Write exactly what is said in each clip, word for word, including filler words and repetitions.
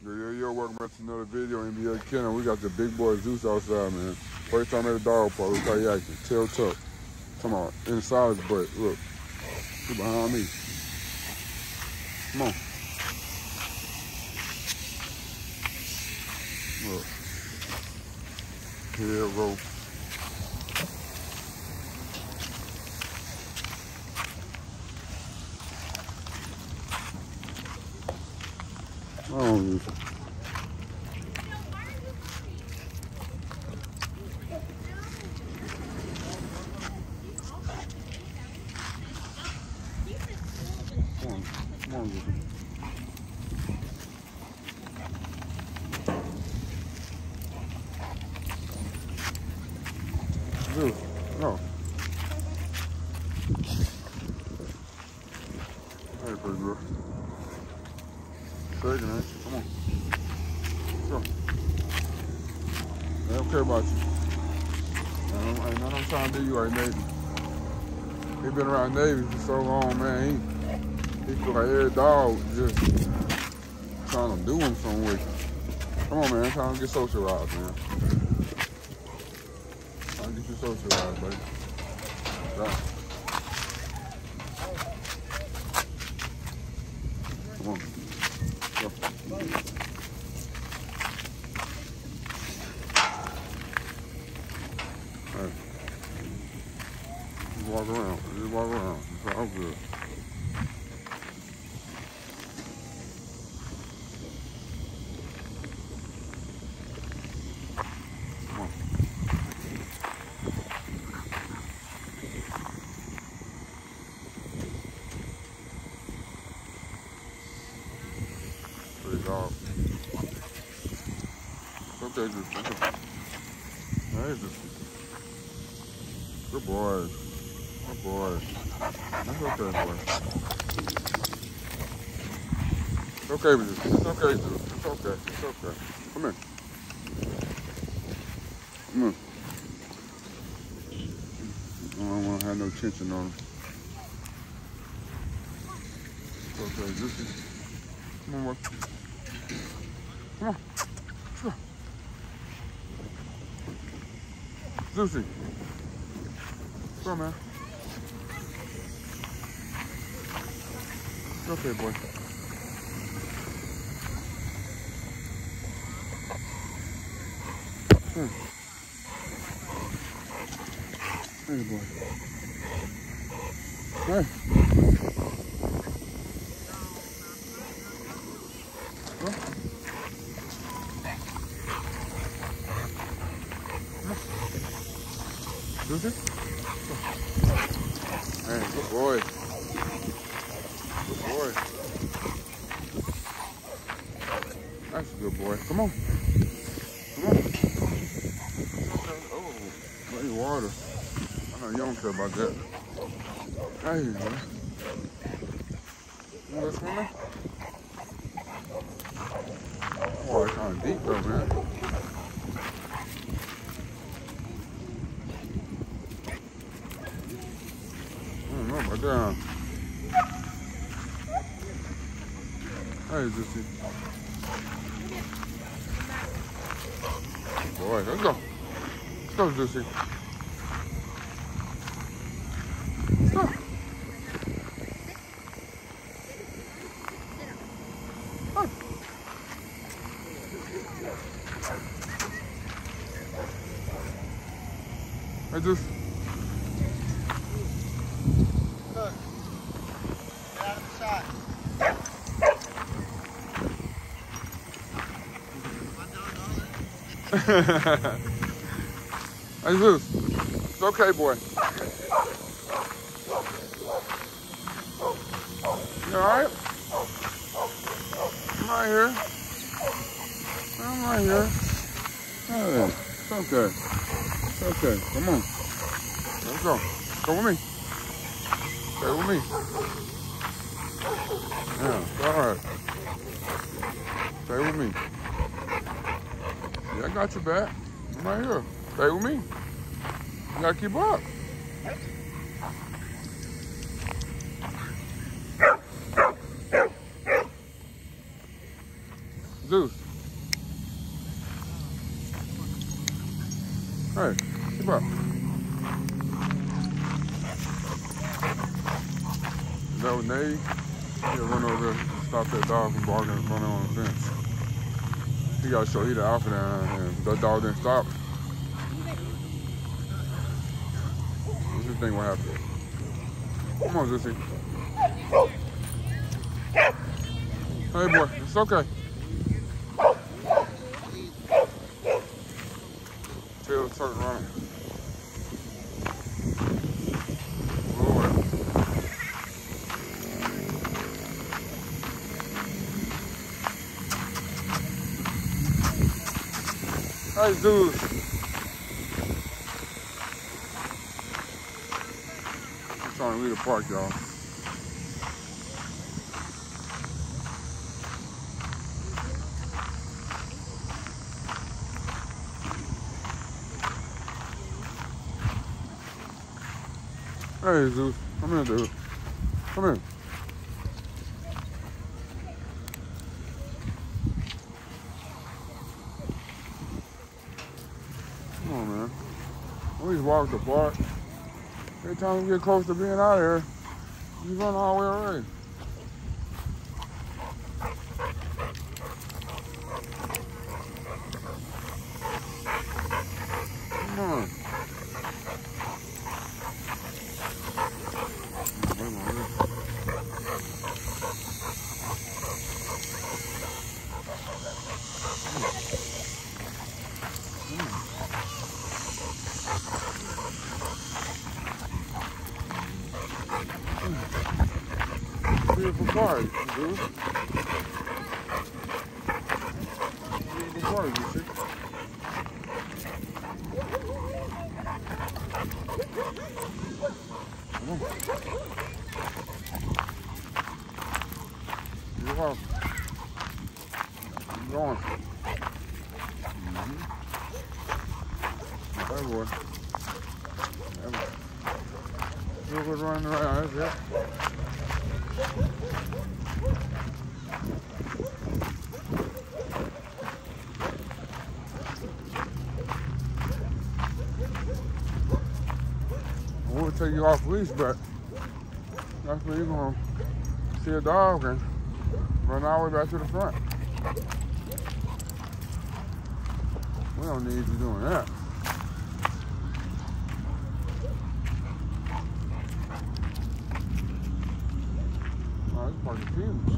Yo, yo, yo, welcome back to another video. N B A Kennel. We got the big boy Zeus outside, man. First time at the dog park. Look how he acting. Tail tuck. Come on. Inside his butt. Look. He behind me. Come on. Look. Here, rope. Oh, come on, come on, Zeus, no. Hey, pretty girl. Shaking, ain't you? Come on. Go. They don't care about you. Ain't nothing I'm trying to do you right, Navy. He been around Navy for so long, man. He, he feel like every dog just trying to do him some way. Come on, man. Trying to get socialized, man. Trying to get you socialized, buddy. Right. Come on. Go. Hey. Just walk around. Just walk around. It's all good. Come on. Pretty dog. It's okay, just okay. Hey, just good boy. Good boy. That's okay, boy. It's okay with you. It's okay, dude. It's okay. It's okay. Come here. Come here. I don't want to have no tension on him. It's okay, Juicy. Come on, boy. Come on. Come on. Juicy. Come on, man. It's okay, boy. Hmm. Hey, boy. Hey. Huh? Lucy? Hey, good boy. Good boy. That's a good boy. Come on. Come on. Oh, plenty of water. I know you don't care about that. Hey, man. You want to go swimming? Oh, it's kind of deep though, man. I don't know about that. Hey, Juicy. Boy, let's go. Let's go, Juicy. Let's go. Hey. Hey, Juicy. Look. Get out of the shot. Hey, Zeus. It's okay, boy. You alright? I'm right here. I'm right here. Hey, it's okay. It's okay. Come on. Let's go. Come with me. Stay with me. Yeah, it's alright. Stay with me. Yeah, I got your back. I'm right here. Stay with me. You gotta keep up. Zeus. Hey, keep up. That was Nate. He'll run over there and stop that dog from barking and running on the fence. He got to show he the alpha down, and that dog didn't stop. What's this thing what happened? Come on, Zuzi. Hey, boy, it's okay. Tail start running. Hey, Zeus. I'm trying to leave the park, y'all. Hey, Zeus. Come here, dude. Come here. Come on, man. Always walk the park. Every time we get close to being out of here, you run all the way already. Come on. Beautiful park, dude. Beautiful park, you see? Come on. You're welcome. Keep going. Mm-hmm. Hey, boy. Hey, boy. You're good running around, that's it. I would take you off leash, but that's where you're gonna see a dog and run all the way back to the front. We don't need you doing that. Oh, this park is huge.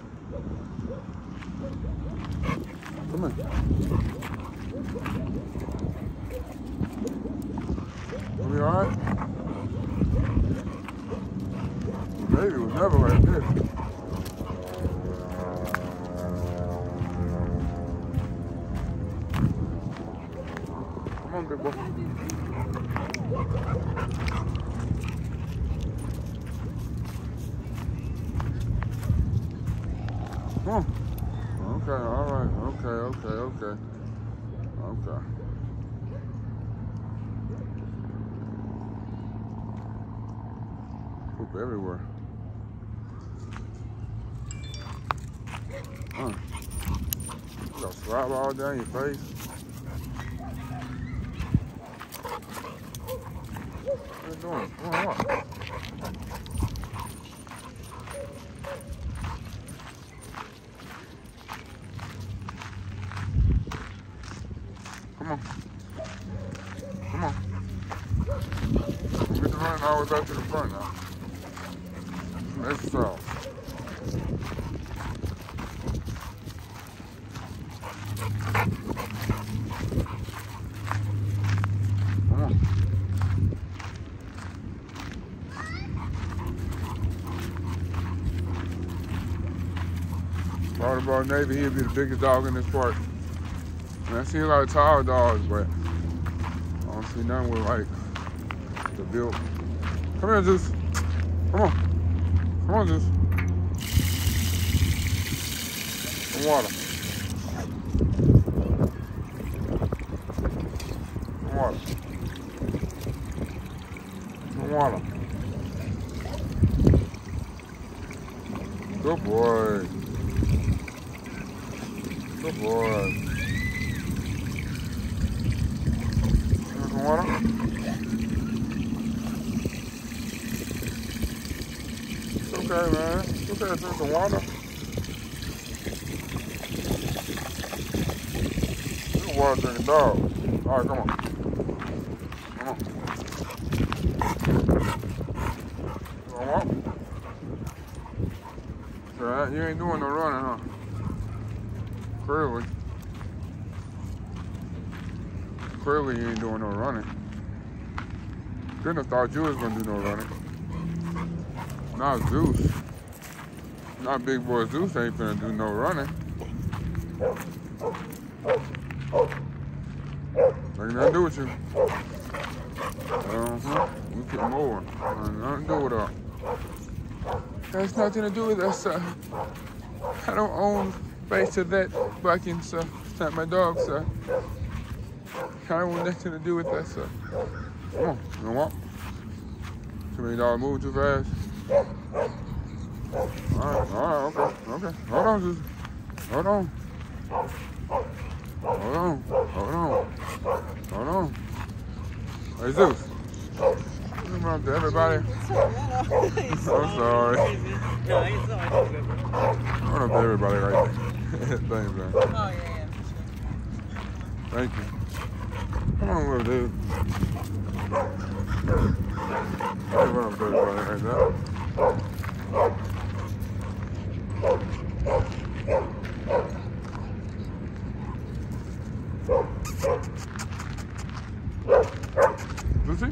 Come on. Are we all right? Baby was never like this. Come on, big boy. Come on. Okay, all right. Okay, okay, okay. Okay. Poop everywhere. Huh. You got slap all down your face. What are you doing? Doing what? Come on. Come on. Get the running all the way back to the front now. Some exercise. Come on. Thought about Navy, he'd be the biggest dog in this park. And I see a lot of tall dogs, but I don't see none with like the build. Come here, Zeus. Come on. Come on, Zeus. Some water. Some water. Some water. Good boy. Good boy. Want some water? It's okay, man. It's okay to drink some water. You're a water drinking dog. All right, come on. Come on. You wanna walk? It's all right. You ain't doing no running, huh? Clearly. Clearly you ain't doing no running. Couldn't have thought you was gonna do no running. Not Zeus. Not big boy Zeus ain't finna do no running. Ain't nothing to do with you. Uh-huh. We keep moving. Ain't nothing to do with that. Has nothing to do with us, sir. I don't own face to that bucking, sir. It's not my dog, sir. I don't want nothing to do with that, sir. Come on, you don't walk? Too many dogs moving too fast? Alright, alright, okay, okay. Hold on, Zeus. Hold on. Hold on, hold on. Hold on. Hey, Zeus. Come on to everybody. I'm sorry. No, it's all right. Run up to everybody right there. Thanks, man. Oh, yeah, yeah. Thank you. Come on, little dude. Hey, run up to everybody right there. Lucy?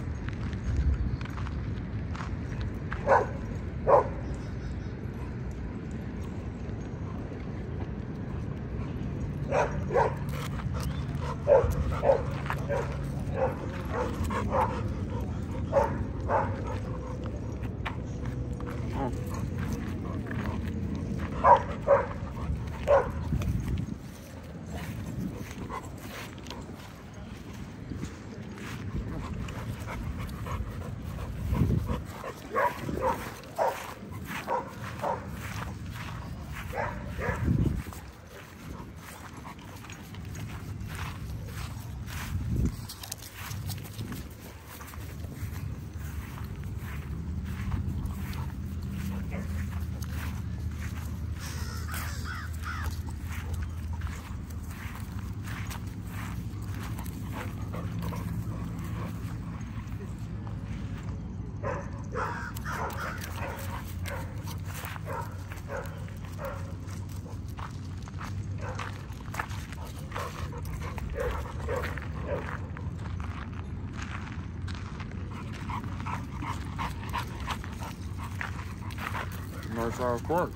Nice house court.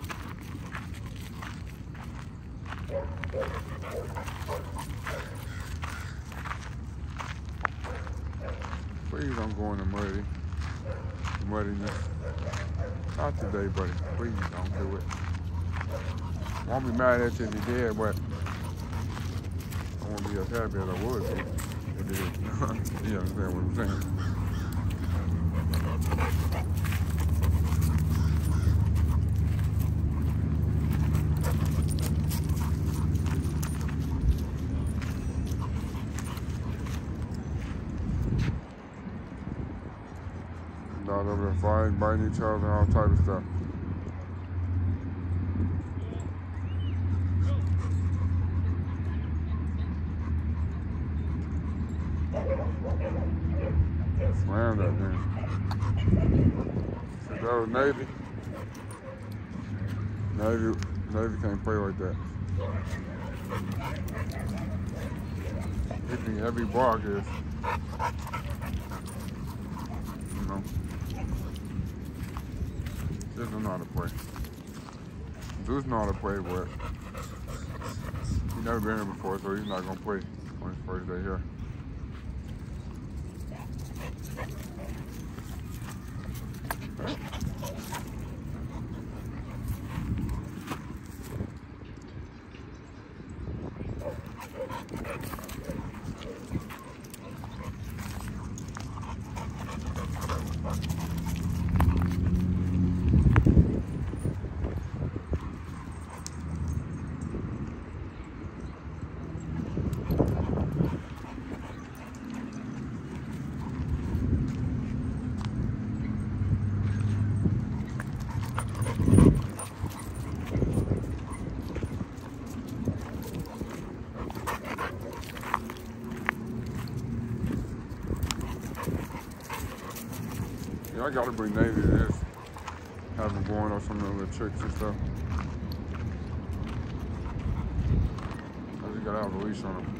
Please don't go in the muddy, muddiness. Not today, buddy. Please don't do it. Won't be mad at you if you did, but I won't be as happy as I would be if you did. You understand what I'm saying? Dogs over there fighting, biting each other, and all type of stuff. Slam that thing. If that was Navy, Navy, Navy can't play like that. Hitting every block is, you know. Just don't know how to play. Zeus know how to play, but he's never been here before, so he's not gonna play on his first day here. Yeah, I gotta bring Navy to this. Have them going on some of the little tricks and stuff. I just gotta have a leash on them.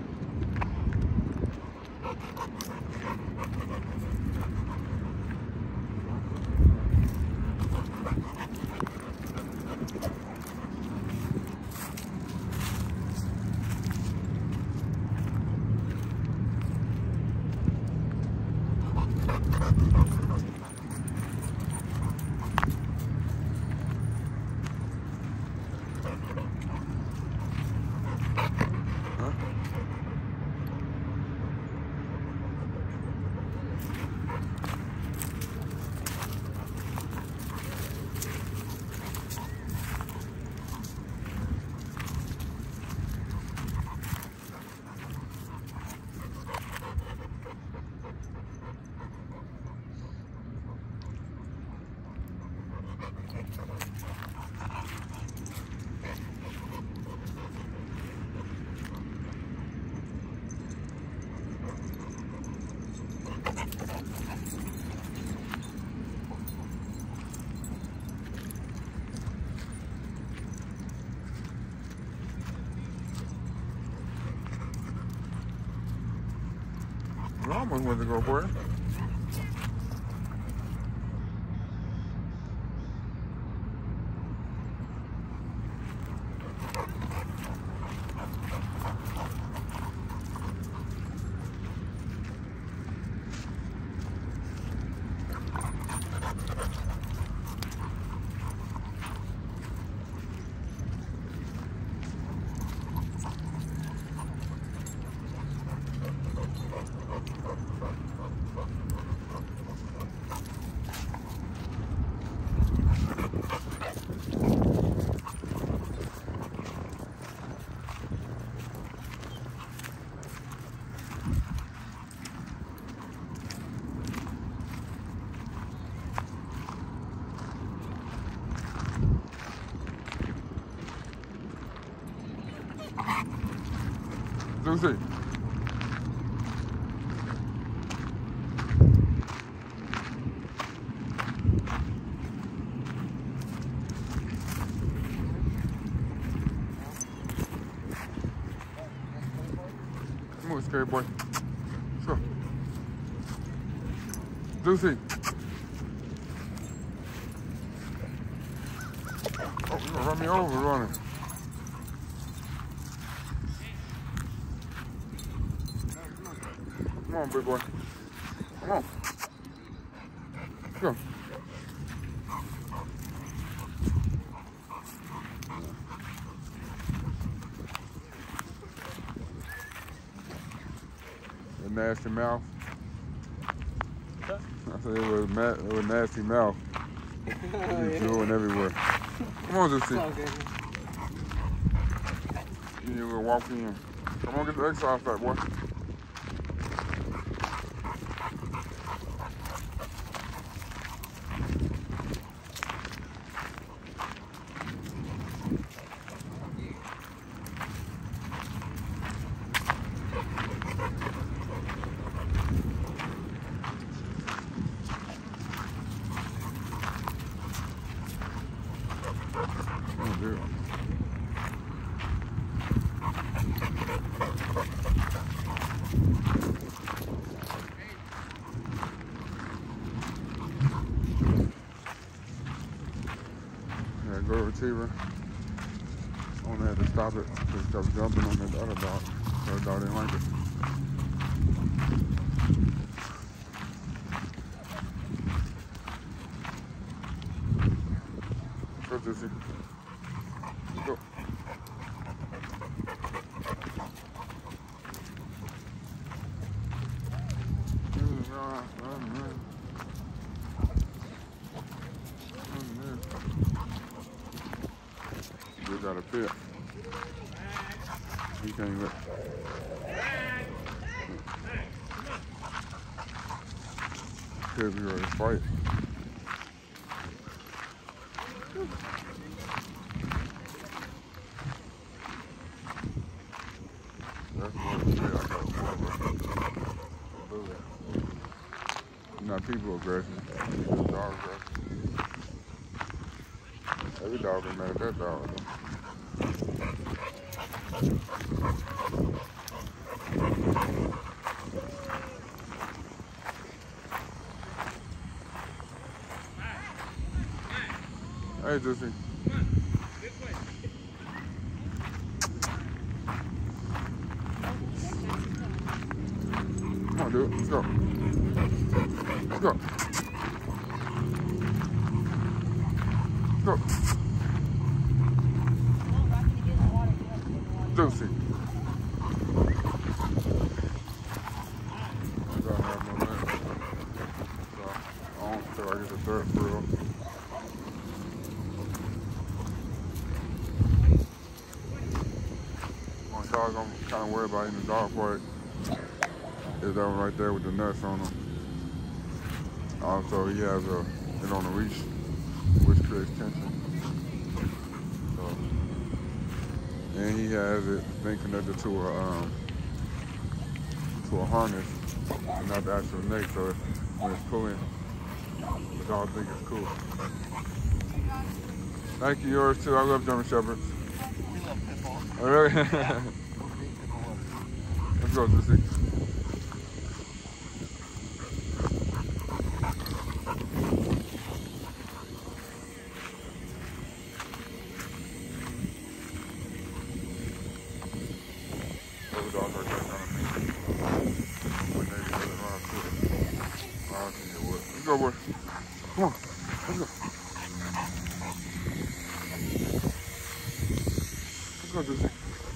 I almost went to go for it. Lucy. Come on, scary boy. Let's go. Lucy. Oh, you're gonna run me over running. Come on, big boy. Come on. Go. A nasty mouth. I said it was, ma it was nasty mouth. It was drooling everywhere. Come on, Lucy. You will walk in. Come on, get the exercise back, boy. Yeah, go to retriever. Only had to stop it because it kept jumping on the other dog. The other dog didn't like it. Go, Juicy. Go. You got a pit. You can't let. Could be ready to fight. That's what it is. I got a rubber. Not people aggressive. Good dog, bro. Every dog is mad at that dog, though. Hey, Juicy. Come on, dude. Let's go. Let's go. Let's go. Juicy. I gotta have no man. So, I don't feel like it's a third for real. One dog I'm kind of worried about in the dog part is that one right there with the nuts on him. Also, he has a it on a leash, which creates tension. So, and he has it thing connected to a um, to a harness, and not the actual neck. So when it's pulling, the dog think it's cool. Thank you, yours too. I love German Shepherds. We love pit bulls. Oh, really? We're big pit bull lovers. Let's go, Juicy. Those dogs are just kind of mean. But they get really around to it. I'll see you what. Let's go, boy. Come on. Let's go. Let's go, Juicy.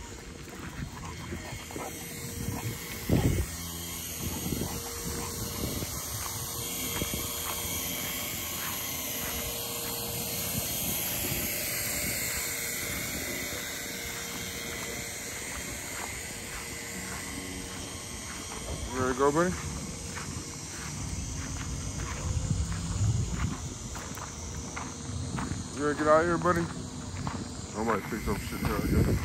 You ready to go, buddy? You ready to get out of here, buddy? Nobody picked up shit here, I guess.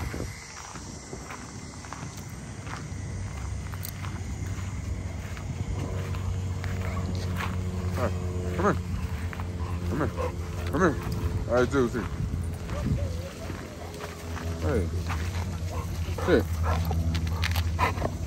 All right, come here. Come here. Come here. All right, Juicy. Hey. Here.